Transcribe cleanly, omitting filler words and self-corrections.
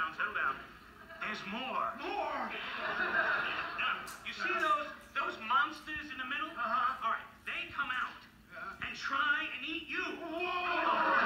settle down. There's more. More? Now, you see those monsters in the middle? Uh-huh. All right, they come out and try and eat you. Whoa!